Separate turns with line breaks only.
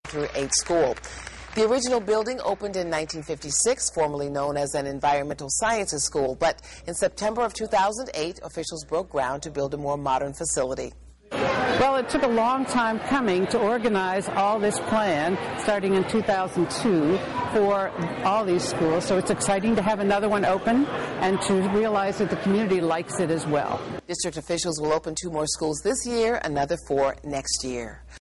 through 8th school. The original building opened in 1956, formerly known as an environmental sciences school, but in September of 2008, officials broke ground to build a more modern facility.
Well, it took a long time coming to organize all this plan, starting in 2002, for all these schools. So it's exciting to have another one open and to realize that the community likes it as well.
District officials will open 2 more schools this year, another 4 next year.